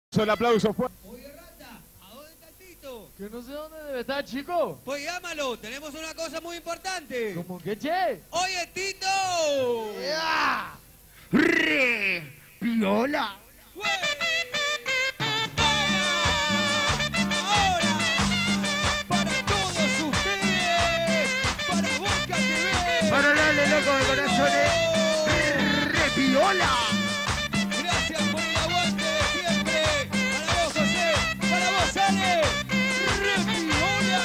El aplauso fue. Oye, Rata, ¿a dónde está el Tito? Que no sé dónde debe estar, chico. Pues llámalo, tenemos una cosa muy importante. ¿Cómo que che? ¡Oye, Tito! ¡Re! ¡Piola! ¡Güey! Ahora, para todos ustedes, para Boca TV. Para darle loco de corazones. ¡Re! ¡Piola! Gracias por el aguante de siempre. Para vos, José. Para vos, Ale. ¡Repiola!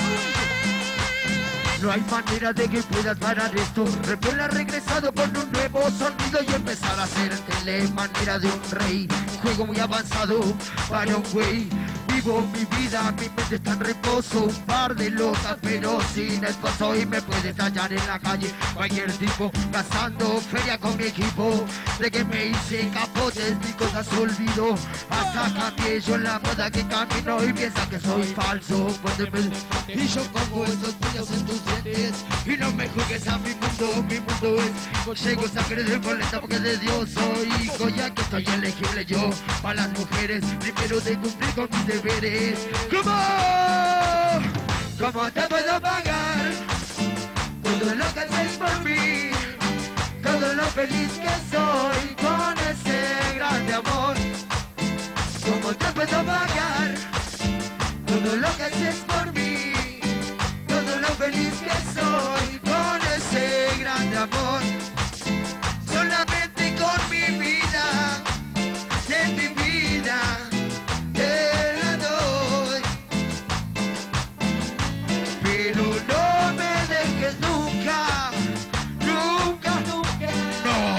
No hay manera de que puedas parar esto. Repiola ha regresado con un nuevo sonido y empezar a hacer tele manera de un rey. Juego muy avanzado para un güey. Vivo mi vida, mi mente está en reposo. Un par de locas pero sin esposo. Y me puedes hallar en la calle cualquier tipo gastando feria con mi equipo. De que me hice capotes, mi cosas olvido. Hasta cambié yo la moda que camino y piensa que soy falso. Y yo pongo esos puños en tus dientes. Y no me juzgues a mi mundo es. Llego sangre de boleta porque de Dios soy hijo. Ya que estoy elegible yo para las mujeres. Primero de cumplir con mis deberes. ¿Cómo te puedo pagar todo lo que haces por mí? Todo lo feliz que soy con ese grande amor. ¿Cómo te puedo pagar todo lo que haces por mí? Todo lo feliz que soy con ese grande amor. Solamente con mi vida, de mi vida, te la doy. Pero no me dejes nunca, nunca, nunca. No.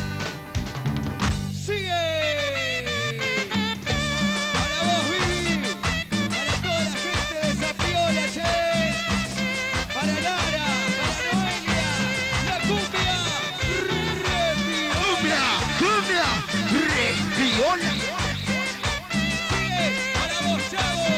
¡Sigue! Para vos, Vivi. Para toda la gente de Zapiola, che. Para Lara, para Noelia. La cumbia. Cumbia, cumbia, re, viola. Sigue. Para vos, Chavo.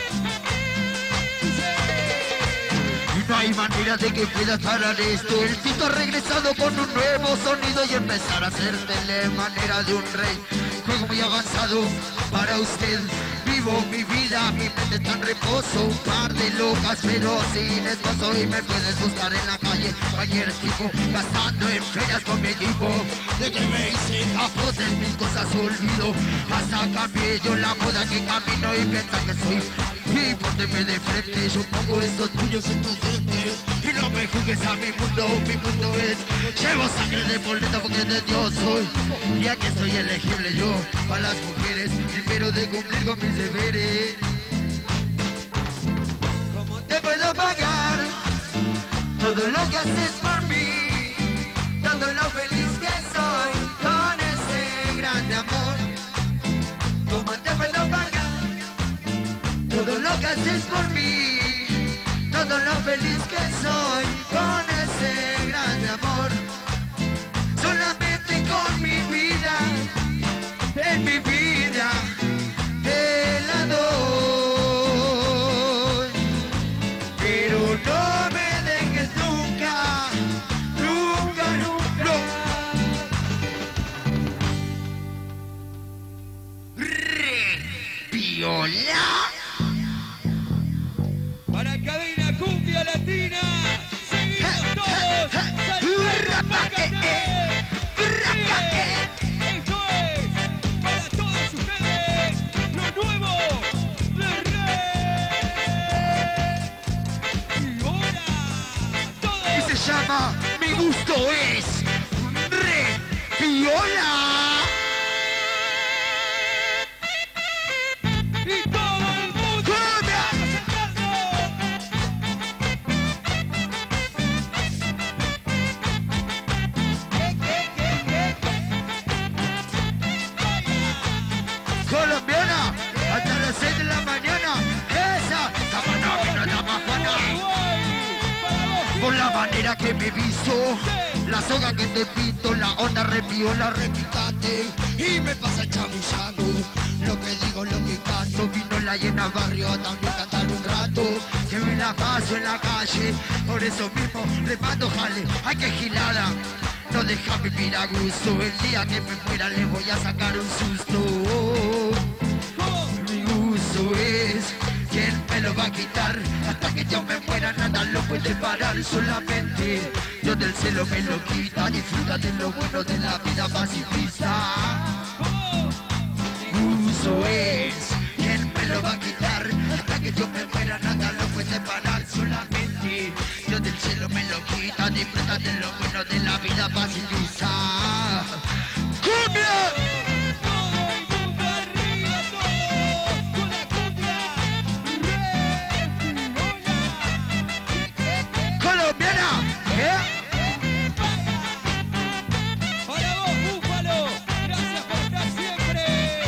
No hay manera de que puedas parar esto. El Tito ha regresado con un nuevo sonido y empezar a hacer tele manera de un rey. Juego muy avanzado para usted. Vivo mi vida, mi mente está en reposo. Un par de locas pero sin esposo. Y me puedes buscar en la calle cualquier tipo gastando en ferias con mi equipo. De que me hice capotes, mis cosas olvido. Hasta cambié yo la moda que camino y piensa que soy. Y pónteme de frente, yo pongo estos puños en tus dientes. Y no me juzgues a mi mundo es. Llevo sangre de boleta porque de Dios soy. Y aquí estoy elegible yo para las mujeres. Primero de cumplir con mis deberes. ¿Cómo te puedo pagar todo lo que haces por mí? Todo lo feliz que soy con ese grande amor. ¿Cómo te puedo pagar todo lo que haces por mí? Todo lo feliz que soy con ese grande amor. Solamente con mi vida, en mi vida, te la doy. Pero no me dejes nunca, nunca, nunca. Re, viola. Para Cadena Cumbia Latina. Seguimos todos. Esto es para todos ustedes lo nuevo de Rey. Y ahora todos. Y se llama Mi gusto es Re Viola. Y todo el mundo. Vamos a Colombiana, hasta las 6 de la mañana. Esa, la más buena. Por la manera que me visto, la soga que te pinto, la onda repiola, repicante. Y me pasa chamullando, lo que digo, lo que canto. Vino la llena barrio a también cantar un rato. Que me la paso en la calle, por eso mismo le mando jale. Ay, que gilada, no deja vivir a gusto. El día que me muera le voy a sacar un susto. puede parar solamente. Dios del cielo me lo quita, disfruta de lo bueno de la vida pacifista. Uso es, ¿quién me lo va a quitar? Hasta que yo me muera nada lo puede parar solamente. Dios del cielo me lo quita, disfruta de lo bueno de la vida pacifista. ¡Cumbia! ¡Colombiana! Para vos, Búfalo, gracias por estar siempre.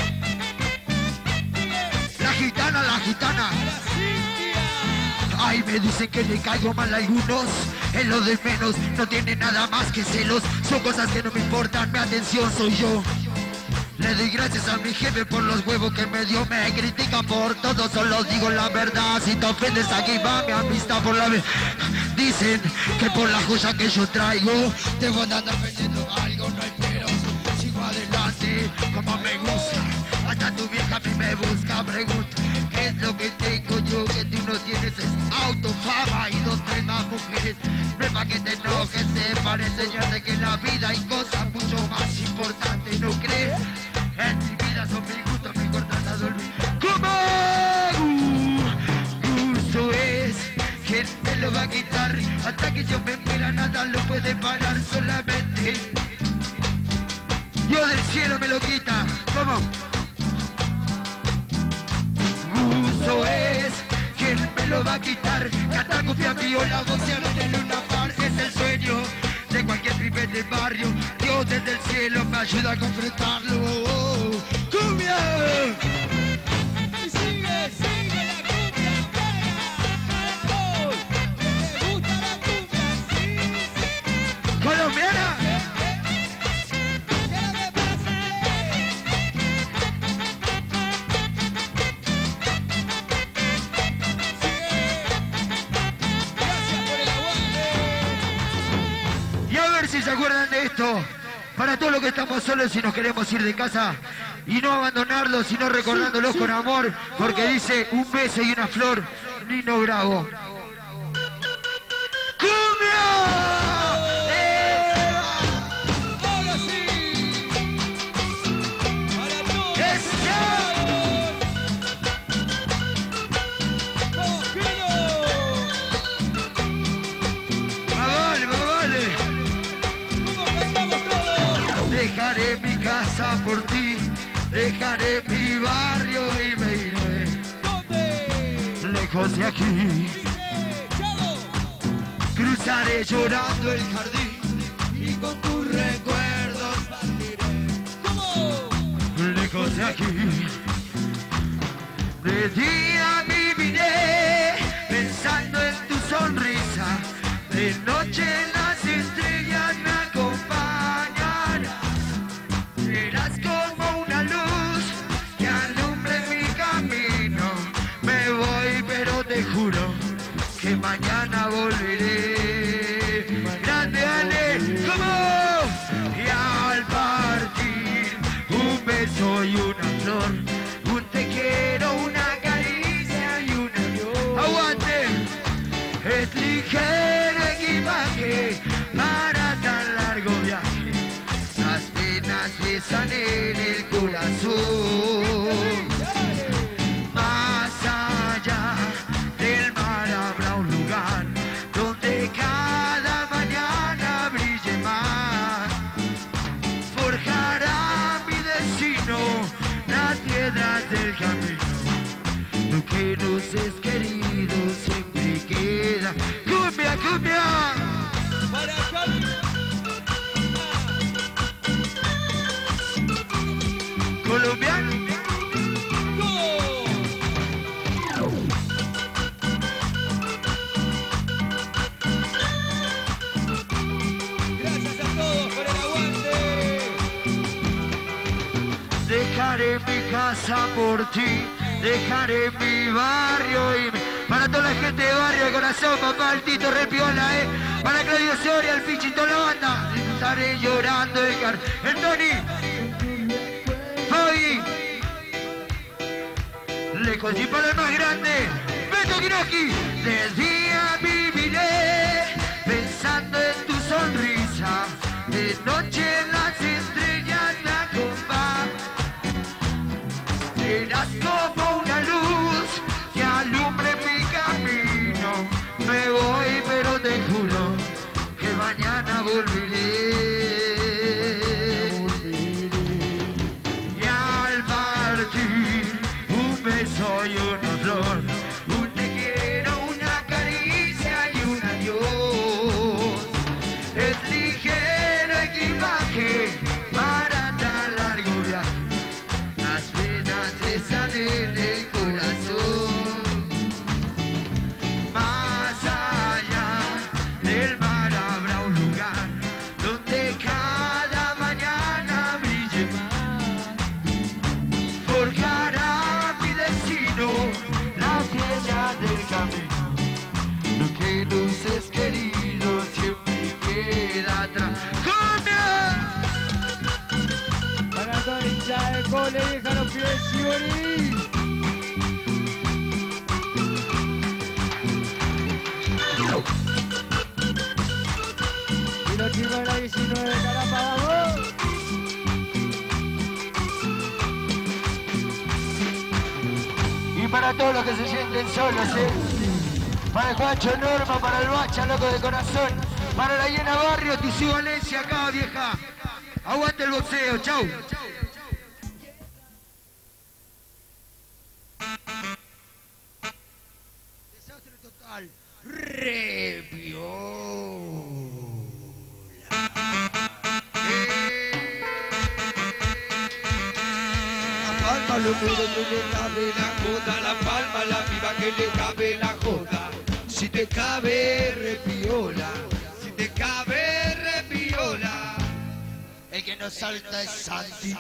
La gitana, la gitana. Para Cintia. Ay, me dicen que le caigo mal a algunos. Es lo de menos, no tiene nada más que celos. Son cosas que no me importan, mi atención soy yo. Le doy gracias a mi jefe por los huevos que me dio. Me critican por todo, solo digo la verdad. Si te ofendes aquí va mi amistad por la vez. Dicen que por la joya que yo traigo te voy a andar vendiendo algo, no hay pero. Sigo adelante como me gusta. Hasta tu vieja a mí me busca, pregunta ¿qué es lo que tengo yo que tú no tienes? Es auto, fama y 2, 3 más mujeres. No es pa' que te enojes, para enseñarte que en la vida hay cosas mucho más importantes, ¿no crees? En mi vida son mis gustos, me cortan a dormir. ¿Cómo? Gusto es, ¿quién me lo va a quitar? Hasta que yo me muera nada lo puede parar solamente. Dios del cielo me lo quita. ¿Cómo? Gusto es, ¿quién me lo va a quitar? Cantar cumbia, viola, vocear en el Luna Park es el sueño de cualquier pibe del barrio. Dios desde el cielo me ayuda a concretarlo. ¡Cumbia! Y sigue, sigue la cumbia, para todos. ¿Te gusta la cumbia? Sí, sí. ¡Colombiana! ¿Qué es lo que pasa? Gracias por el aguante. Y a ver si se acuerdan de esto. Para todos los que estamos solos y nos queremos ir de casa y no abandonarlos, sino recordándolos con amor, porque dice un beso y una flor, Nino Bravo. ¡Cumbia! Ahora sí. Para todos. ¡Cógelo! ¡Vale, vale! ¿Cómo cantamos todos? Dejaré mi casa por ti, dejaré mi barrio y me iré ¿Dónde? lejos de aquí. Chavo. Cruzaré llorando el jardín y con tus recuerdos partiré ¿Cómo? lejos de aquí. De día viviré pensando en tu sonrisa, de noche las estrellas me acompañan. Serás como una luz que alumbre mi camino. Me voy pero te juro que mañana volveré. Grande Ale, ¿cómo? Y al partir un beso y una flor, un te quiero, una caricia y un adiós. ¡Aguante! Es ligero equipaje para tan largo viaje. Las penas besan en el corazón. Más allá del mar habrá un lugar donde cada mañana brille más. Forjará mi destino las piedras del camino. Lo que nos es querido siempre queda. ¡Cumbia, cumbia! Para Cali. Colombiano. ¡Go! Gracias a todos por el aguante. Dejaré mi casa por ti, dejaré mi barrio y para toda la gente de barrio de corazón, papá, el Tito Repiola, para Claudio Soria, el Pichi y toda la banda. Estaré llorando el Tony, Fabi, lejos y para el más grande, Beto Quiroski. De día viviré De noche las estrellas me acompañan. Serás como una luz que alumbre mi camino. Me voy pero te juro que mañana volveré. Y al partir un beso y una flor, un te quiero, una caricia y un adiós. Es ligero equipaje para tan largo viaje. Las penas cesan en el corazón. Más allá del mar habrá un lugar donde cada mañana brille más. Forjará mi destino la piedra del camino. Lo que nos es querido siempre queda atrás. Para toda la hinchada del Cole, deja los pies y morir. Y los chicos de la 19 de Carapa, vamos. Y para todos los que se sienten solos, para el Juancho Norma, para el Bacha, loco de corazón, para la Hiena Barrio, Tizí Valencia acá, vieja. Aguante el boxeo, chau. Desastre total. Repiola. La palma lo miro que le cabe la joda, la palma la piba que le cabe la joda. Si te cabe, repiola. Si te cabe, repiola. El que no salta es Santi.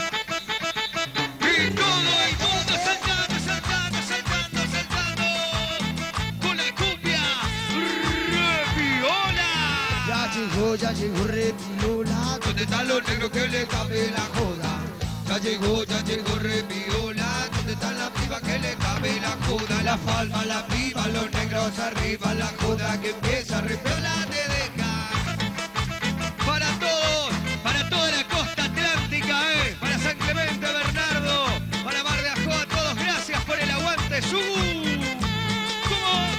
Y todo el mundo saltando, saltando, saltando, saltando. Con la cumbia, repiola. Ya llegó repiola. ¿Dónde están los negros que le cabe la joda? Ya llegó repiola. ¿Dónde están las pibas que le cabe la joda? La palma, la piba, los negros arriba. La joda que empieza, repiola te deja. Para todos, para toda la costa atlántica, para San Clemente, Bernardo, para Mar de Ajó, a todos, gracias por el aguante. ¿Cómo?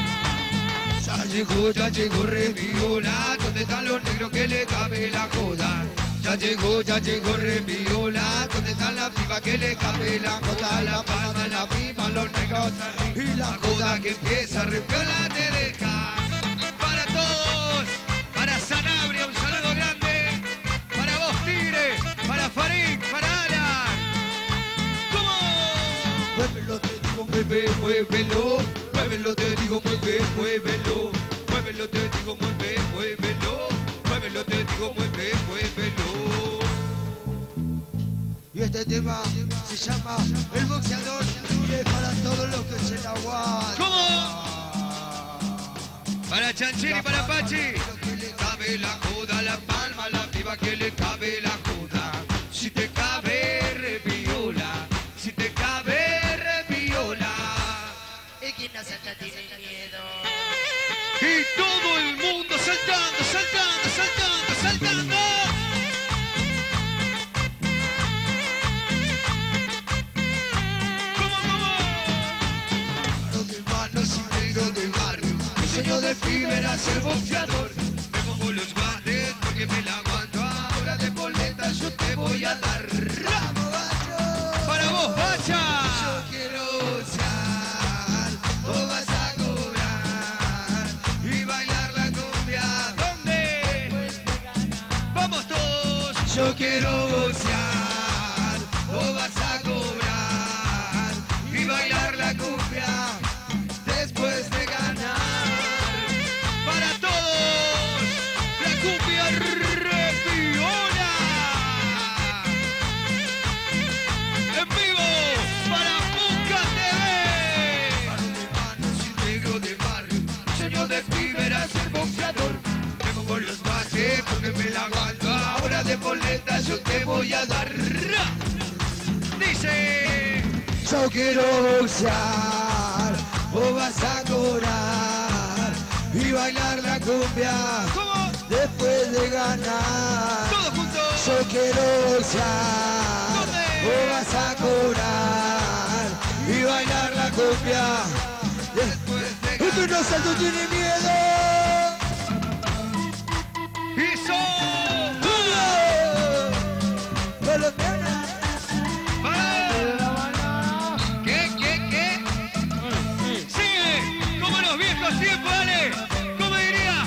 Ya llegó repiola. ¿Dónde están los negros que le cabe la joda? Ya llegó repiola. ¿Dónde están las pibas que le cabe la joda? La palma, la piba, los negros arriba. Y la joda que empieza, repiola te deja. Para todos, para Sanabria, un saludo grande. Para vos, Tigre, para Farid, para Alan. ¿Cómo? Muévelo, te digo, muévelo. Muévelo, te digo, muévelo. Muévelo, te digo, muévelo. Muévelo, te digo, muévelo. Y este tema se llama El Boxeador, y es para todos los que se la aguantan. ¿Cómo? Para Chanchín y para Pachi. Que le cabe la joda, la palma, la piba que le cabe la joda. Si te cabe, repiola. Si te cabe, repiola. El que no salta tiene miedo. Y todo el mundo saltando, saltando, saltando, saltando. Sueño de pibe ser boxeador. Me pongo los guantes porque me la aguanto. Ahora de boleta yo te voy a dar. Para vos, Bacha. Yo quiero boxear, vos vas a cobrar y bailar la cumbia. ¿Dónde? Vamos todos. Yo quiero boxear, vos vas a cobrar y bailar la cumbia después de ganar. Para todos, la cumbia repiola. En vivo, para Busca TV. Negro de barrio, sueño de pibe era ser boxeador. Me pongo los bases porque me la aguanto. Ahora de boleta yo te voy a dar. Dice. Yo quiero boxear, vos vas a cobrar y bailar la cumbia ¿Cómo? después de ganar. Todos juntos. Yo quiero gozar, ¿Dónde? vos vas a cobrar y bailar la cumbia. Después de El que no salto tiene miedo. ¡Hizo! Colombiana. ¿Qué? Sigue, como los viejos tiempos, dale. ¿Cómo diría?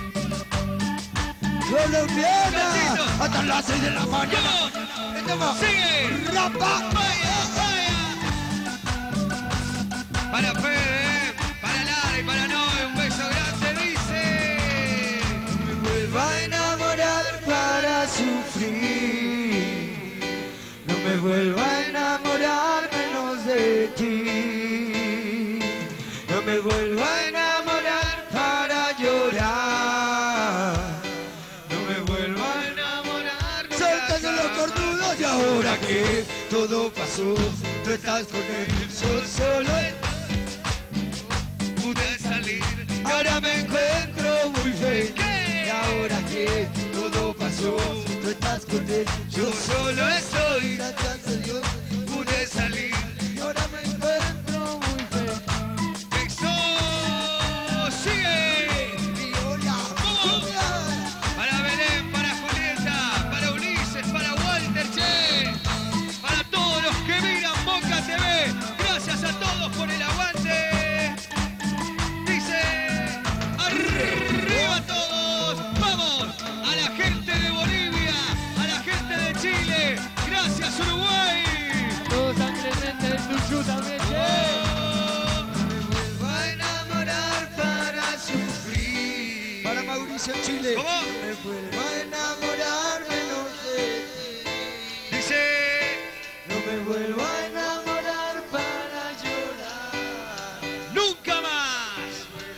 Colombiana. Gatito. Hasta las 6 de la mañana. ¿Cómo? Sigue. Rapa. Vaya. Para Fede, para Lara y para Noé, un beso grande, dice. Me vuelvo a enamorar para sufrir. No me vuelvo a enamorar menos de ti. No me vuelvo a enamorar para llorar. No me vuelvo a enamorar. Soltando los cornudos y ahora que todo pasó, tú estás con él, yo solo Pude salir. ahora me encuentro muy feliz. ¿Qué? Y ahora que todo pasó, tú estás con él, Yo solo estoy. gracias a Dios. Pude salir. Y ahora me encuentro muy feliz. Exo. Sigue. Viola, cumbia. Para Belén, para Julieta, para Ulises, para Walter, che. Para todos los que miran Boca TV. Gracias a todos por el aguante. Dice, arriba todos. Vamos a la gente de Bolivia, a la gente de Chile. Gracias Uruguay. Todo San Clemente del Tuyú también, che. Oh, Me vuelvo a enamorar para sufrir. Para Mauricio Chile. ¿Cómo? Me vuelvo a enamorar menos de ti. dice, No me vuelvo a enamorar para llorar. nunca más.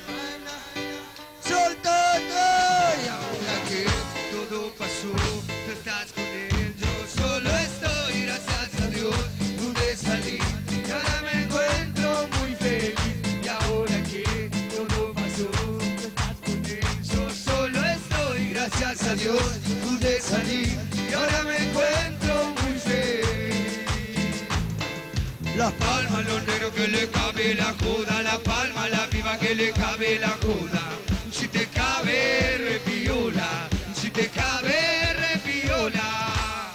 Soltate. Y ahora que Todo pasó, tú estás con él, yo solo estoy, gracias a Dios, pude salir. y ahora me encuentro muy feliz. Y ahora que todo pasó, tú estás con él. Yo solo estoy, Gracias a Dios pude salir y ahora me encuentro muy feliz. Las palma lo negro que le cabe la joda, la palma la viva que le cabe la joda. Si te cabe, repiola, si te cabe, repiola.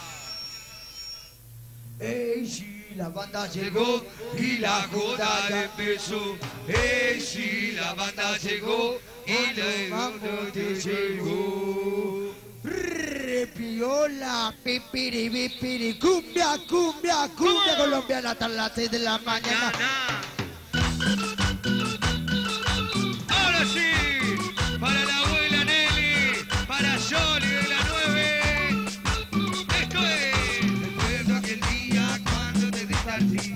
Ey, sí, la banda Llegó llegó y la joda empezó. Sí, la banda llegó y la joda llegó. Repiola, pipiri, pipiri, cumbia, cumbia, cumbia ¿Cómo? colombiana hasta las 6 de la mañana. Ahora sí, para la abuela Nelly, para Johnny de la 9. Esto es. Recuerdo aquel día cuando te despertí.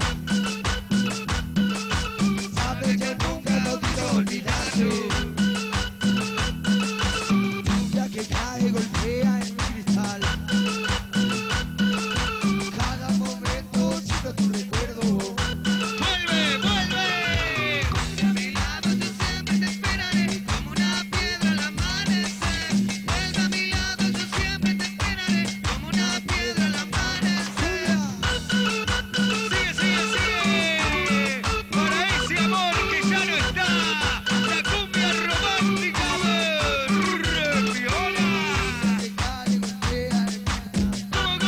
Sabes que nunca lo quiero olvidarlo. Lluvia que cae golpea en mi cristal. Cada momento siento tu recuerdo. ¡Vuelve, vuelve! A mi lado yo siempre te esperaré como una piedra al amanecer. Vuelve a mi lado yo siempre te esperaré como una piedra al amanecer. Sigue, sigue, sigue. Para ese amor que ya no está. La cumbia romántica de Viola. Que cae golpea en mi cristal.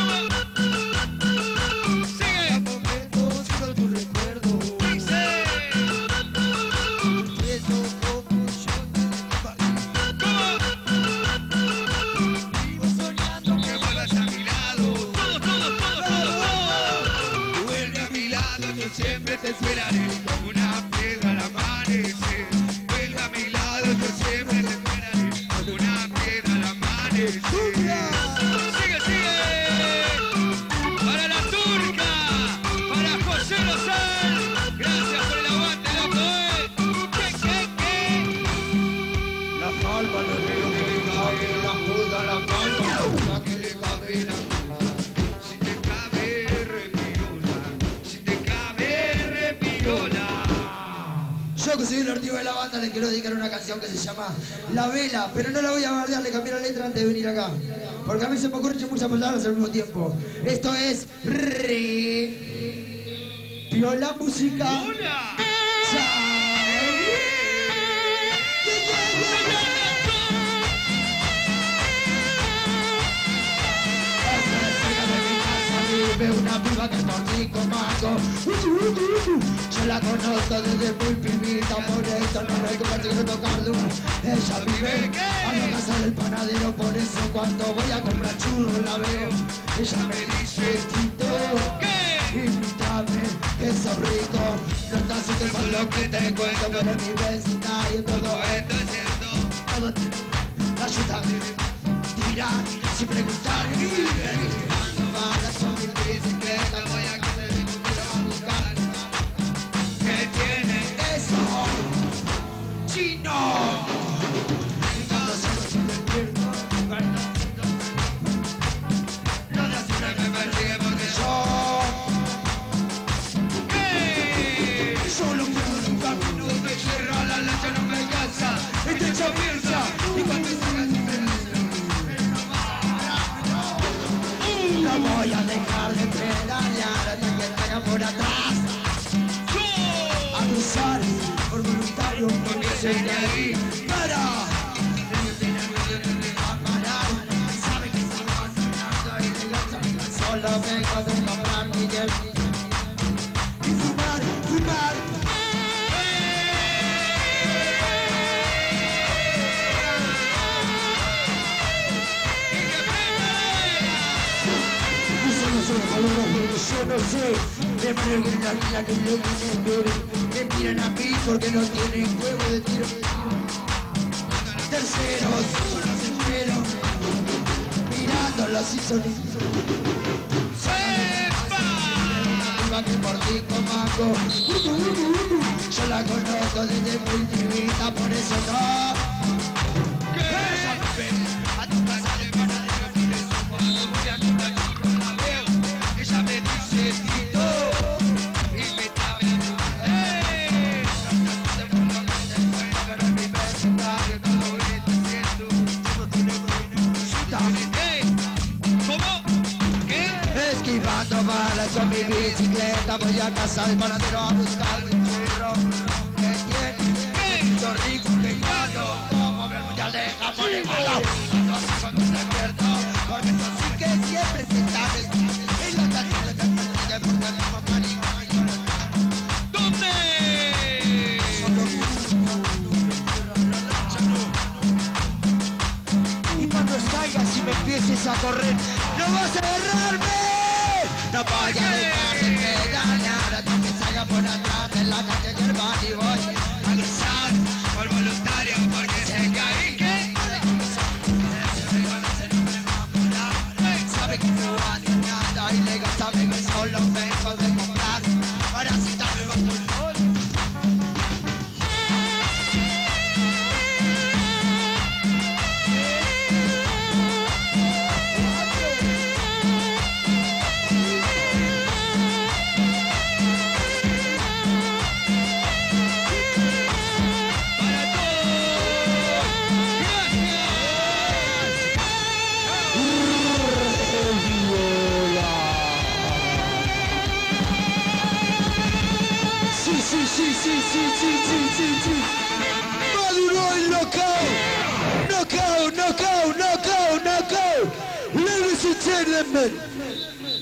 ¿Cómo? Sigue. Cada momento siento tu recuerdo. Dice. Eso como yo vivo soñando Que vuelvas a mi lado. Todos. Vuelve a mi lado, yo siempre te esperaré. Como una piedra al amanecer. Vuelve a mi lado, yo siempre te esperaré. Como una piedra al amanecer. Sigue, sigue. Para la turca. Para José Rosal. Gracias por el aguante, loco, ¿Qué? La palma no veo que le cabe la joda, la palma que le cabe la Si te cabe, repiola. Si te cabe, repiola. Se Yo que soy el archivo de la banda le quiero dedicar una canción que se llama La Vela, pero no la voy a bardear, le cambié la letra antes de venir acá. Porque a mí se me ocurren muchas palabras al mismo tiempo. Esto es Viola música. Veo una piba que es tortico mago. Yo la conozco desde muy pibita, por eso no me quiero tocarlo. Ella vive a la casa del panadero, por eso cuando voy a comprar churros la veo. Ella me dice, Tito, invítame, que sos rico. No estás suelto con lo que te cuento, pero en mi vecindario todo esto es cierto. Todo ayúdame, tira, sin preguntar. Con mi bicicleta voy a casa de cultura a buscar. ¿Qué tiene eso? ¡Chino! Y cuando salgo sin despierto, no de siempre me persigue porque yo solo quiero un camino donde cierra la lancha no me alcanza. Este hecho piensa y cuando salga siempre no voy a dejar de pedalear hasta que traiga por atrás. Abusar por voluntario porque soy de ahí. ¡Para! Sabe que estamos sonando y de la solo vengo de comprar Miguel. Y fumar, fumar. Yo no sé, me preguntan a mí la que le vienen bebé. Me miran a mí porque no tienen huevo de tiro. Terceros, yo los espero, mirándolos y sonidos. ¡Sepa! Que por ti comango. Yo la conozco desde muy chiquita, por eso no. ¿Qué? A tu casa de panadero tienes un cuadro, voy a quitar chico, la veo. Ella me dice Tito, invítame a tu ¡hey! No por lo que te cuento, pero en mi vecindario todo esto es cierto. Yo no tengo ¡hey! ¿Cómo? ¿Qué? Esquivando balas con mi bicicleta, voy a casa del panadero a buscar un churro. ¿Qué tiene? ¡Hey! Yo rico que gano, como me voy a dejar por el malo. No sé cuándo se despierto, porque eso sí que siempre se sabe. ¿Dónde? Y cuando salgas y me empieces a correr, ¡no vas a agarrarme! No voy a dejar de pedalear hasta que salga por atrás de la calle Germán y voy a cruzar por voluntario porque sé que ahí que sabe que no va ni nada ilegal, sabe que solo vengo de comprar para citarme bajo el sol. Sí. Maduro el knockout. Ladies and gentlemen.